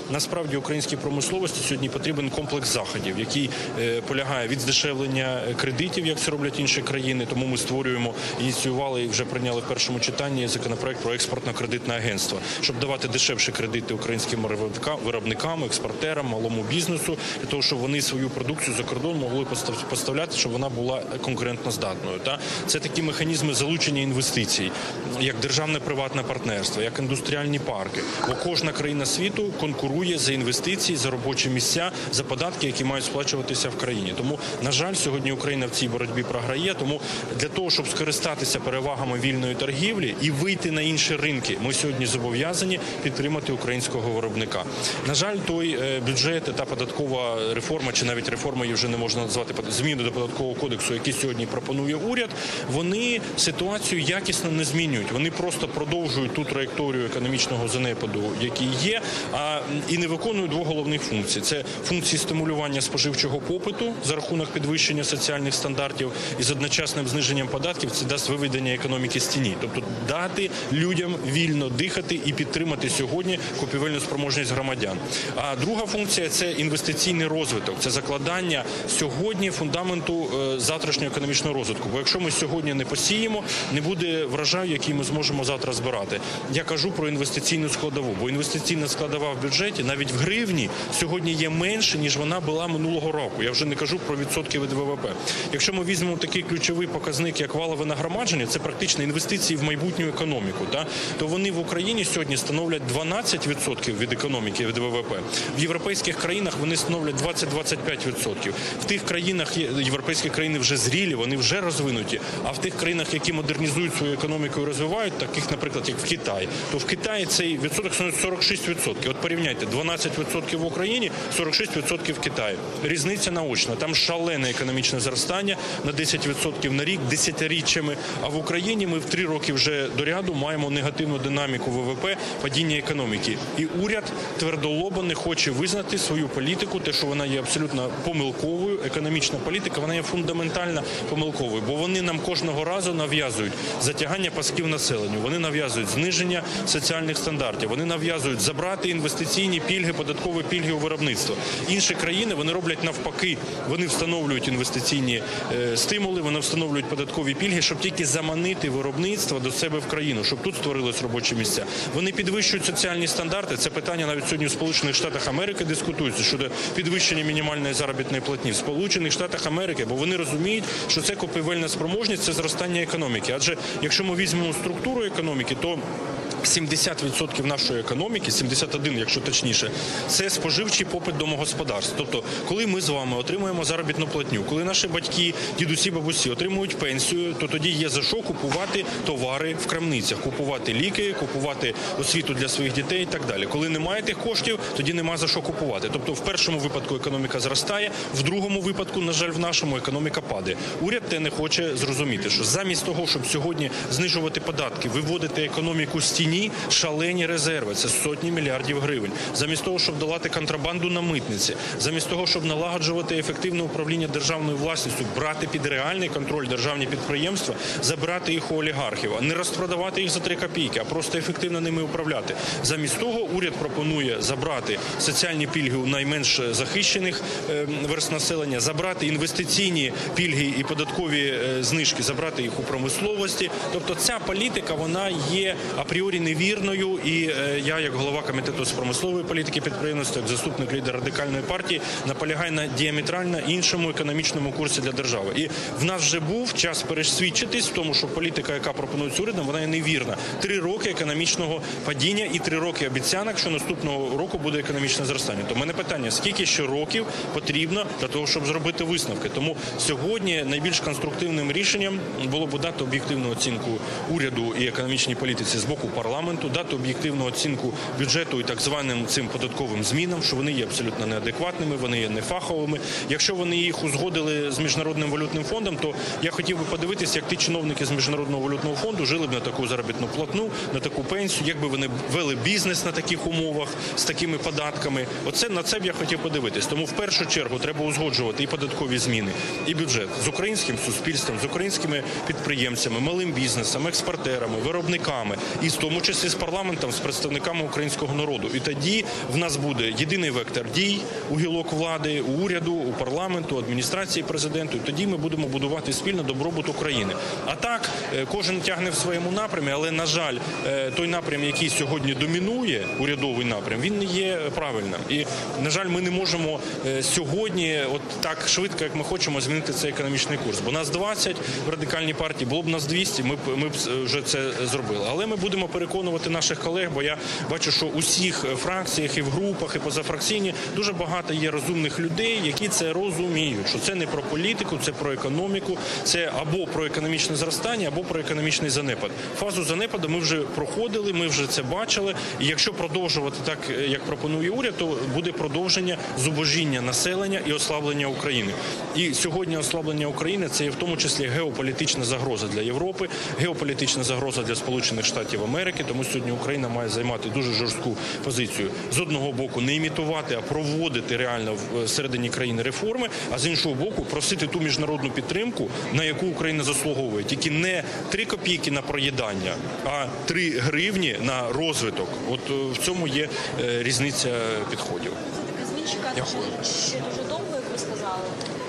насправді українській промисловості сьогодні потрібен комплекс заходів, який полягає від здешевлення кредитів, як це роблять інші країни. Тому ми створюємо, ініціювали і вже прийняли в першому читанні законопроект про експортно-кредитне агентство, щоб давати дешевші кредити українським виробникам, експортерам, малому бізнесу, для того, щоб вони свою продукцію за кордон могли поставляти, щоб вона була конкурентноздатною. Це такі механізми залучення інвестицій, як державне-приватне партнерство, як індустріальні парки. Бо кожна країна світу конкурує за інвестиції, за робочі місця, за податки, які мають сплачуватися в країні. Тому, на жаль, сьогодні Україна в цій боротьбі програє. Тому для того, щоб скористатися перевагами вільної торгівлі і вийти на інші ринки, ми сьогодні зобов'язані підтримати українського виробника. На жаль, той бюджет та податкова реформа, чи навіть реформа її вже не можна назвати, зміни до податкового кодексу, які сьогодні пропонує уряд, вони ситуацію якісно не змінюють. Вони просто продовжують ту траєкторію економічного занепаду, який є, і не виконують двох головних функцій. Це функції стимулювання споживчого попиту за рахунок підвищення соціальних стандартів і з одночасним зниженням податків це дасть виведення економіки з тіні. Тобто дати людям вільно дихати і підтримати сьогодні купівельну спроможність громадян. А друга функція – це інвестиційний розвиток, це закладання сьогодні фундаменту завтрашнього економічного розвитку. Бо якщо ми сьогодні не посіємо, не буде врожаю, який ми зможемо завтра збирати. Я кажу про інвестиційну складову, бо інвестиційна складова в бюджеті навіть в гривні сьогодні є менше, ніж вона була минулого року. Я вже не кажу про відсотки від ВВП. Якщо ми візьмемо такий ключовий показник, як валове нагромадження, це практично інвестиції в майбутню економіку, то вони в Україні сьогодні становлять 12% від економіки, від ВВП. В європейських країнах вони становлять 20-25%. В тих країнах, європейські країни вже зрілі, вони вже розвинуті, а в тих країнах, які модернізують свою економіку і розвивають, таких, наприклад, як в Китаї, то в Китаї цей відсоток становить 46%. От порівняйте, 12% в Україні, 46% в Китаї. Різниця наочна. Там шалене економічне зростання на 10% на рік, десятиріччями, а в Україні ми в 3 роки вже до ряду маємо негативну динаміку ВВП, падіння економіки. І уряд твердолобо не хоче визнати свою політику, те, що вона є абсолютно помилковою, економічна політика, вона є фундаментально помилковою, бо вони нам кожного разу нав'язують затягання пасків населенню, вони нав'язують зниження соціальних стандартів, вони нав'язують забрати інвестиційні пільги, податкові пільги у виробництво. Інші країни, вони роблять навпаки, вони встановлюють інвестиційні стимули, вони встановлюють податкові пільги, щоб тільки заманити виробництво до себе в країну, щоб тут створились робочі місця. Вони підвищують соціальні стандарти, це питання навіть сьогодні в Сполучених Штатах Америки дискутується щодо підвищення мінімальної заробітної платні в Сполучених Штатах Америки, бо вони розуміють, що це купівельна спроможність, це зростання економіки. Адже якщо ми візьмемо структуру економіки, то 70% нашої економіки, 71%, якщо точніше, це споживчий попит домогосподарств. Тобто, коли ми з вами отримуємо заробітну платню, коли наші батьки, дідусі, бабусі отримують пенсію, то тоді є за що купувати товари в крамницях, купувати ліки, купувати освіту для своїх дітей і так далі. Коли немає тих коштів, тоді нема за що купувати. Тобто, в першому випадку економіка зростає, в другому випадку, на жаль, в нашому економіка падає. Уряд те не хоче зрозуміти, що замість того, щоб сьогодні знижувати податки, виводити економіку з тіні, шалені резерви, це сотні мільярдів гривень. Замість того, щоб долати контрабанду на митниці, замість того, щоб налагоджувати ефективне управління державною власністю, брати під реальний контроль державні підприємства, забирати їх у олігархів, а не розпродавати їх за 3 копійки, а просто ефективно ними управляти. Замість того уряд пропонує забрати соціальні пільги у найменш захищених верств населення, забрати інвестиційні пільги і податкові знижки, забрати їх у промисловості. Тобто ця політика, вона є апріорі невірною, і я, як голова комітету з промислової політики підприємництва, як заступник лідера Радикальної партії, наполягаю на діаметрально іншому економічному курсі для держави. І в нас вже був час пересвідчитись в тому, що політика, яка пропонується урядом, вона є невірна. 3 роки економічного падіння і 3 роки обіцянок, що наступного року буде економічне зростання. То в мене питання, скільки ще років потрібно для того, щоб зробити висновки? Тому сьогодні найбільш конструктивним рішенням було б дати об'єктивну оцінку уряду і економічній політиці з боку парламенту, дати об'єктивну оцінку бюджету і так званим цим податковим змінам, що вони є абсолютно неадекватними, вони є нефаховими. Якщо вони їх узгодили з Міжнародним валютним фондом, то я хотів би подивитися, як ті чиновники з Міжнародного валютного фонду жили б на таку заробітну платну, на таку пенсію, як би вони вели бізнес на таких умовах, з такими податками. На це б я хотів подивитись. Тому в першу чергу треба узгоджувати і податкові зміни, і бюджет з українським суспільством, з українськими підприємцями, малим бізнесом, експортерами, виробниками, і в тому тому числі з парламентом, з представниками українського народу. І тоді в нас буде єдиний вектор дій у гілок влади, у уряду, у парламенту, адміністрації президенту. І тоді ми будемо будувати спільно добробут України. А так, кожен тягне в своєму напрямі, але, на жаль, той напрям, який сьогодні домінує, урядовий напрям, він не є правильним. І, на жаль, ми не можемо сьогодні от так швидко, як ми хочемо, змінити цей економічний курс. Бо нас 20 в радикальній партії, було б нас 200, ми б вже це зробили. Але ми будемо переконувати наших колег, бо я бачу, що у всіх фракціях і в групах, і позафракційні дуже багато є розумних людей, які це розуміють, що це не про політику, це про економіку, це або про економічне зростання, або про економічний занепад. Фазу занепаду ми вже проходили, ми вже це бачили. І якщо продовжувати так, як пропонує уряд, то буде продовження зубожіння населення і ослаблення України. І сьогодні ослаблення України – це є в тому числі геополітична загроза для Європи, геополітична загроза для Сполучених Штатів Америки. Тому сьогодні Україна має займати дуже жорстку позицію. З одного боку не імітувати, а проводити реально всередині країни реформи, а з іншого боку просити ту міжнародну підтримку, на яку Україна заслуговує. Тільки не 3 копійки на проїдання, а 3 гривні на розвиток. От в цьому є різниця підходів. Змін чекати ще дуже довго, як ви сказали.